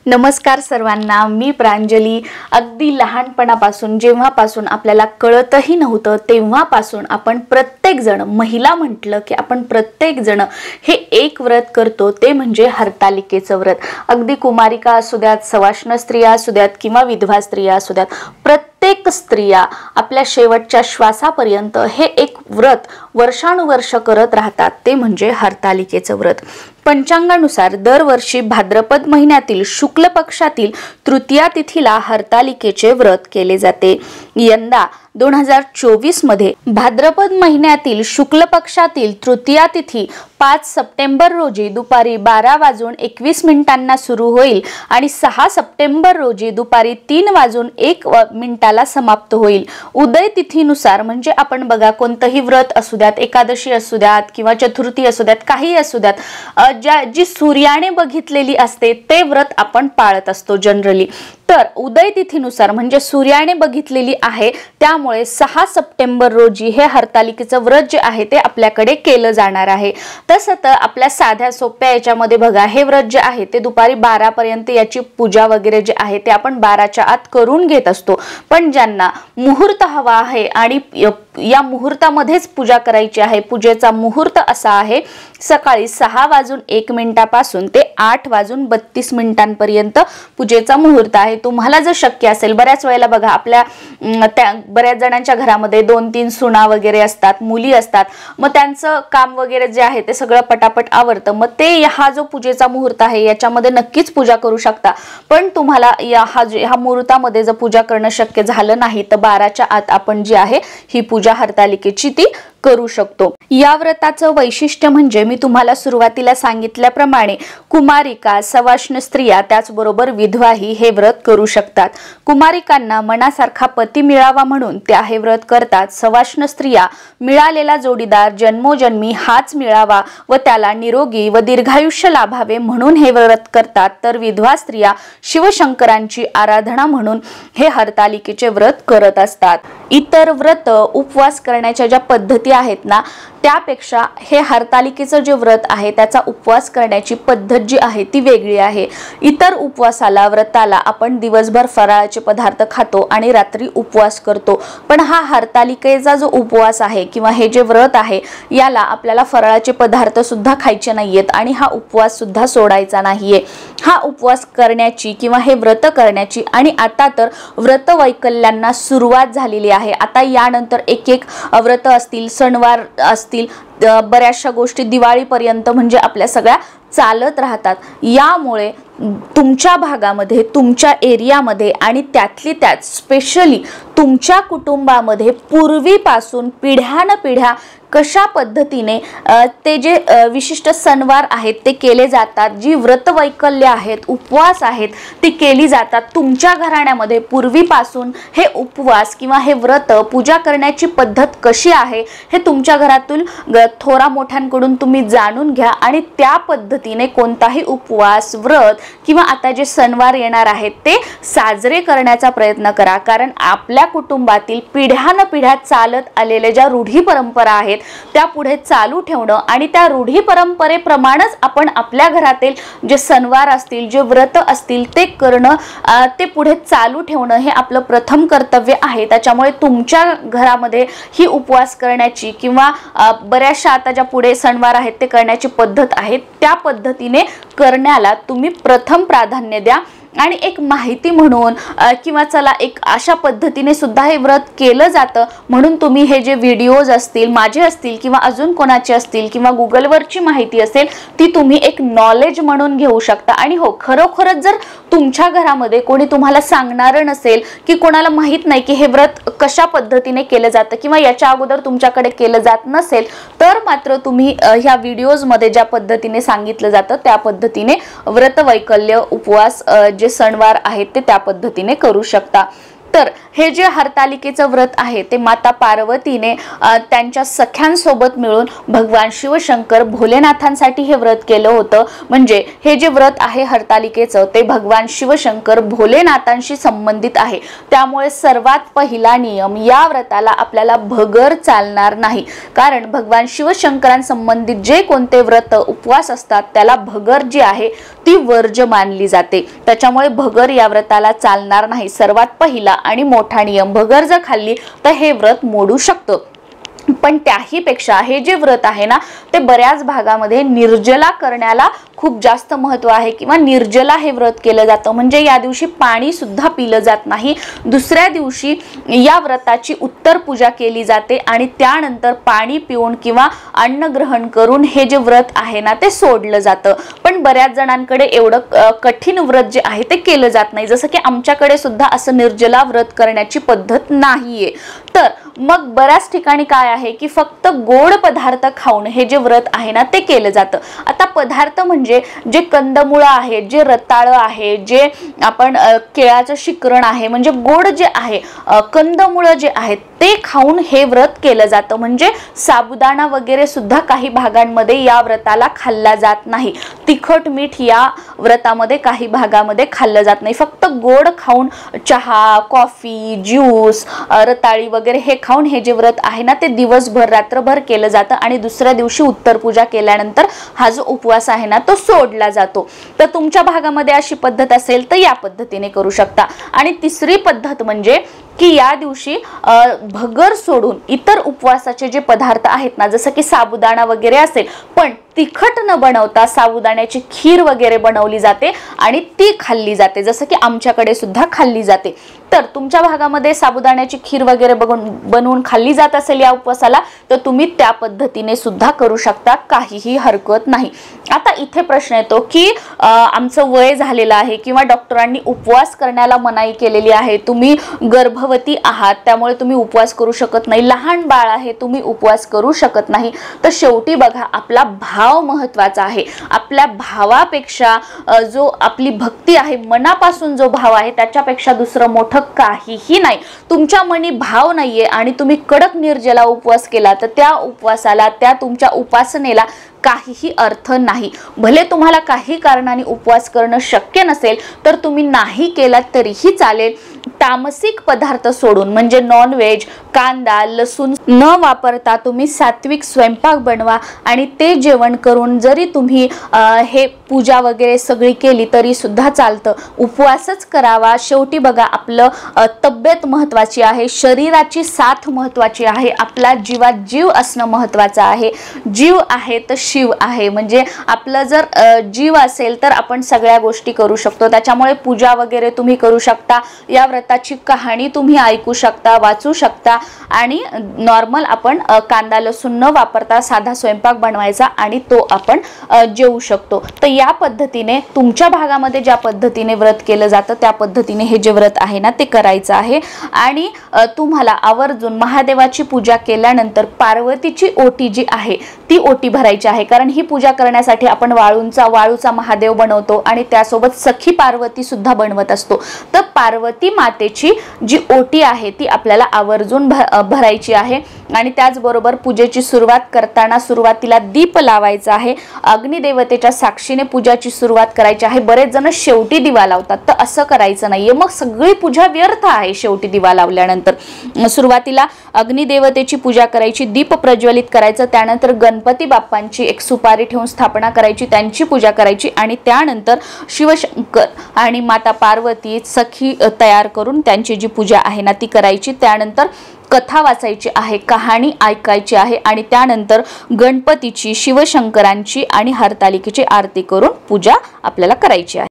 नमस्कार सर्वांना, मी प्रांजली। अगदी लहानपणापासून जेव्हापासून आपल्याला कळतही नव्हतं तेव्हापासून आपण प्रत्येक जण, महिला म्हटलं की आपण प्रत्येक जण हे एक व्रत करतो, ते म्हणजे हरतालिकेचं व्रत। अगदी कुमारिका असू द्यात, सवाष्ण स्त्रिया असू द्यात किंवा विधवा स्त्रिया असू द्यात, प्रत्येक स्त्रिया आपल्या शेवटच्या श्वासापर्यंत हे एक व्रत वर्षानुवर्ष करत राहतात, ते म्हणजे हरतालिकेचं व्रत। पंचांगानुसार दरवर्षी भाद्रपद महिन्यातील शुक्ल पक्षातील तृतीया तिथीला हरतालिकेचे व्रत केले जाते। यंदा 2024 मध्ये भाद्रपद महिन्यातील शुक्ल पक्षातील तृतीया तिथी 5 सप्टेंबर रोजी दुपारी 12:21 सुरू होईल आणि 6 सप्टेंबर रोजी दुपारी 3:01 समाप्त होईल। उदय तिथीनुसार म्हणजे आपण बघा, कोणतंही व्रत असू द्यात, एकादशी असू द्यात किंवा चतुर्थी असू द्यात, काही असू द्यात, जी सूर्याने बघितलेली असते ते व्रत आपण पाळत असतो जनरली। तर उदय तिथीनुसार म्हणजे सूर्याने बघितलेली आहे, त्यामुळे 6 सप्टेंबर रोजी हे हरतालिकेचं व्रत जे आहे ते आपल्याकडे केलं जाणार आहे। तसं तर आपल्या साध्या सोप्या याच्यामध्ये बघा, हे व्रत जे आहे ते दुपारी 12 पर्यंत याची पूजा वगैरे जे आहे ते आपण 12च्या आत करून घेत असतो। पण ज्यांना मुहूर्त हवा आहे आणि या मुहूर्तामध्येच पूजा करायची आहे, पूजेचा मुहूर्त असा आहे सकाळी 6:01 पासून ते 8:32 पर्यंत पूजेचा मुहूर्त आहे। तुम्हाला जर शक्य असेल, बऱ्याच वेळेला बघा आपल्या बऱ्याच जणांच्या घरामध्ये 2-3 सुना वगैरे असतात, मुली असतात, मग त्यांचं काम वगैरे जे आहे ते सगळं पटापट आवरतं, मग ते हा जो पूजेचा मुहूर्त आहे याच्यामध्ये नक्कीच पूजा करू शकता। पण तुम्हाला ह्या मुहूर्तामध्ये जर पूजा करणं शक्य झालं नाही तर 12च्या आत आपण जी आहे ही पूजा हरतालिकेची ती करू शकतो। या व्रताचं वैशिष्ट्य म्हणजे मी तुम्हाला सुरुवातीला सांगितल्याप्रमाणे कुमारिका, सवाष्ण स्त्रिया त्याचबरोबर विधवाही हे व्रत करू शकतात। कुमारिकांना मनासारखा पती मिळावा म्हणून त्या हे व्रत करतात। सवाष्ण स्त्रिया मिळालेला जोडीदार जन्मोजन्मी हाच मिळावा व त्याला निरोगी व दीर्घायुष्य लाभावे म्हणून हे व्रत करतात। तर विधवा स्त्रिया शिवशंकरांची आराधना म्हणून हे हरतालिकेचे व्रत करत असतात। इतर व्रत, उपवास करण्याच्या ज्या पद्धती आहेत ना, त्यापेक्षा हे हरतालिकेचं जे व्रत आहे त्याचा उपवास करण्याची पद्धत जी आहे ती वेगळी आहे। इतर उपवासाला, व्रताला आपण दिवसभर फराळाचे पदार्थ खातो आणि रात्री उपवास करतो, पण हा हरतालिकेचा जो उपवास आहे किंवा हे जे व्रत आहे याला आपल्याला फराळाचे पदार्थ सुद्धा खायचे नाहीयेत आणि हा उपवास सुद्धा सोडायचा नाहीये। हा उपवास करण्याची किंवा हे व्रत करण्याची आणि आता तर व्रत वैकल्यांना सुरुवात झालेली आहे। आता यानंतर एक एक व्रत असतील, सणवार असतील, बऱ्याचशा गोष्टी दिवाळीपर्यंत म्हणजे आपल्या सगळ्या चालत राहतात। यामुळे तुमच्या भागामध्ये, तुमच्या एरियामध्ये आणि त्यातली त्यात स्पेशली तुमच्या कुटुंबामध्ये पूर्वीपासून पिढ्यानपिढ्या कशा पद्धतीने ते जे विशिष्ट सणवार आहेत ते केले जातात, जी व्रतवैकल्य आहेत, उपवास आहेत ती केली जातात, तुमच्या घराण्यामध्ये पूर्वीपासून हे उपवास किंवा हे व्रत पूजा करण्याची पद्धत कशी आहे हे तुमच्या घरातून थोरा मोठ्यांकडून तुम्ही जाणून घ्या आणि त्या पद्धतीने कोणताही उपवास, व्रत किंवा आता जे सणवार येणार आहेत ते साजरे करण्याचा प्रयत्न करा। कारण आपल्या कुटुंबातील पिढ्यानपिढ्या चालत आलेल्या ज्या रूढी परंपरा आहेत त्या पुढे चालू ठेवणं आणि त्या रूढी परंपरेप्रमाणेच आपण आपल्या घरातील जे सणवार असतील, जे व्रत असतील ते करणं, ते पुढे चालू ठेवणं हे आपलं प्रथम कर्तव्य आहे। त्याच्यामुळे तुमच्या घरामध्ये ही उपवास करण्याची किंवा बऱ्याचशा आता ज्या पुढे सणवार आहेत ते करण्याची पद्धत आहे त्या पद्धतीने करण्याला तुम्ही प्रथम प्राधान्य द्या। आणि एक माहिती म्हणून किंवा चला एक अशा पद्धतीने सुद्धा हे व्रत केलं जातं म्हणून तुम्ही हे जे व्हिडिओज असतील, माझे असतील किंवा अजून कोणाचे असतील किंवा गुगलवरची माहिती असेल ती तुम्ही एक नॉलेज म्हणून घेऊ शकता। आणि हो, खरोखरच जर तुमच्या घरामध्ये कोणी तुम्हाला सांगणारं नसेल की कोणाला माहित नाही की हे व्रत कशा पद्धतीने केलं जातं किंवा याच्या अगोदर तुमच्याकडे केलं जात नसेल, तर मात्र तुम्ही ह्या व्हिडिओजमध्ये ज्या पद्धतीने सांगितलं जातं त्या पद्धतीने व्रत वैकल्य, उपवास जे सणवार आहेत ते त्या पद्धतीने करू शकता। तर हे जे हरतालिकेचं व्रत आहे ते माता पार्वतीने त्यांच्या सख्यांसोबत मिळून भगवान शिवशंकर भोलेनाथांसाठी हे व्रत केलं होतं. म्हणजे हे जे व्रत आहे हरतालिकेचं ते भगवान शिवशंकर भोलेनाथांशी संबंधित आहे. त्यामुळे सर्वात पहिला नियम या व्रताला आपल्याला भगर चालणार नाही, कारण भगवान शिवशंकरांसंबंधित जे कोणते व्रत उपवास असतात त्याला भगर जी आहे ती वर्ज्य मानली जाते. त्याच्यामुळे भगर या व्रताला चालणार नाही. सर्वात पहिला आणि मोठा नियम, भगर जर खाल्ली तर हे व्रत मोडू शकतं. पण त्याही पेक्षा हे जे व्रत आहे ना ते बऱ्याच भागामध्ये निर्जला करण्याला खूप जास्त महत्त्व आहे किंवा निर्जला हे व्रत केलं जातं. म्हणजे या दिवशी पाणी सुद्धा पिलं जात नाही. दुसऱ्या दिवशी या व्रताची उत्तर पूजा केली जाते आणि त्यानंतर पाणी पिऊन किंवा अन्न ग्रहण करून हे जे व्रत आहे ना ते सोडलं जातं. पण बऱ्याच जणांकडे एवढं कठीण व्रत जे आहे ते केलं जात नाही. जसं की आमच्याकडे सुद्धा असं निर्जला व्रत करण्याची पद्धत नाहीये. तर मग बऱ्याच ठिकाणी काय आहे की फक्त गोड पदार्थ खाऊन हे जे व्रत आहे ना ते केलं जातं. आता पदार्थ म्हणजे जे कंदमुळं आहे, जे रताळं आहे, जे आपण केळाचं शिकरण आहे, म्हणजे गोड जे आहे, कंदमुळं जे आहेत ते खाऊन हे व्रत केलं जातं. म्हणजे साबुदाणा वगैरे सुद्धा काही भागांमध्ये या व्रताला खाल्ला जात नाही. तिखट मीठ या व्रतामध्ये काही भागामध्ये खाल्लं जात नाही. फक्त गोड खाऊन चहा, कॉफी, ज्यूस, रताळी वगैरे हे खाऊन हे जे व्रत आहे ना ते दिवसभर रात्रभर केलं जातं आणि दुसऱ्या दिवशी उत्तर पूजा केल्यानंतर हा जो उपवास आहे ना तो सोडला जातो. तर तुमच्या भागामध्ये अशी पद्धत असेल तर या पद्धतीने करू शकता. आणि तिसरी पद्धत म्हणजे की या दिवशी भगर सोडून इतर उपवासाचे जे पदार्थ आहेत ना जसं की साबुदाणा वगैरे असेल पण तिखट न बनवता साबुदाण्याची खीर वगैरे बनवली जाते आणि ती खाल्ली जाते, जसं की आमच्याकडे सुद्धा खाल्ली जाते. तर तुमच्या भागामध्ये साबुदाण्याची खीर वगैरे बनवून खाल्ली जात असेल या उपवासाला तर तुम्ही त्या पद्धतीने सुद्धा करू शकता, काहीही हरकत नाही. आता इथे प्रश्न येतो की आमचं वय झालेलं आहे किंवा डॉक्टरांनी उपवास करण्याला मनाई केलेली आहे, तुम्ही गर्भवती आहात त्यामुळे तुम्ही उपवास करू शकत नाही, लहान बाळ आहे तुम्ही उपवास करू शकत नाही. तर शेवटी बघा आपला भाव महत्त्वाचा आहे. आपल्या भावापेक्षा जो आपली भक्ती आहे, मनापासून जो भाव आहे त्याच्यापेक्षा दुसरं मोठं काहीही नाही. तुमच्या मनी भाव नाहीये आणि तुम्ही कडक निर्जला उपवास केला तर त्या उपवासाला, त्या तुमच्या उपासनेला काहीही अर्थ नाही. भले तुम्हाला काही कारणाने उपवास करणं शक्य नसेल तर तुम्ही नाही केलात तरीही चालेल. तामसिक पदार्थ सोडून म्हणजे नॉन व्हेज, कांदा, लसूण न वापरता तुम्ही सात्विक स्वयंपाक बनवा आणि ते जेवण करून जरी तुम्ही हे पूजा वगैरे सगळी केली तरी सुद्धा चालतं. उपवासच करावा. शेवटी बघा आपलं तब्येत महत्त्वाची आहे, शरीराची साथ महत्त्वाची आहे, आपला जीवात जीव असणं महत्त्वाचं आहे. जीव आहे तर शिव आहे. म्हणजे आपलं जर जीव असेल तर आपण सगळ्या गोष्टी करू शकतो. त्याच्यामुळे पूजा वगैरे तुम्ही करू शकता. या व्रताची कहाणी तुम्ही ऐकू शकता, वाचू शकता आणि नॉर्मल आपण कांदा लसूण न वापरता साधा स्वयंपाक बनवायचा आणि तो आपण जेवू शकतो. तर या पद्धतीने तुमच्या भागामध्ये ज्या पद्धतीने व्रत केलं जातं त्या पद्धतीने हे जे व्रत आहे ना ते करायचं आहे. आणि तुम्हाला आवर्जून महादेवाची पूजा केल्यानंतर पार्वतीची ओटी जी आहे ती ओटी भरायची आहे. कारण ही पूजा करण्यासाठी आपण वाळूचा महादेव बनवतो आणि त्यासोबत सखी पार्वती सुद्धा बनवत असतो. तर पार्वती मातेची जी ओटी आहे ती आपल्याला आवर्जून भरायची आहे. आणि त्याचबरोबर पूजेची सुरुवात करताना सुरुवातीला दीप लावायचा आहे. अग्निदेवतेच्या साक्षीने पूजाची सुरुवात करायची आहे. बरेच जण शेवटी दिवा लावतात तर असं करायचं नाहीये, मग सगळी पूजा व्यर्थ आहे. शेवटी दिवा लावल्यानंतर सुरुवातीला अग्निदेवतेची पूजा करायची, दीप प्रज्वलित करायचं, त्यानंतर गणपती बाप्पांची एक सुपारी ठेवून स्थापना करायची, त्यांची पूजा करायची आणि त्यानंतर शिवशंकर आणि माता पार्वती सखी तयार करून त्यांची जी पूजा आहे ना ती करायची. त्यानंतर कथा वाचायची आहे, कहाणी ऐकायची आहे आणि त्यानंतर गणपतीची, शिवशंकरांची आणि हरतालिकेची आरती करून पूजा आपल्याला करायची आहे.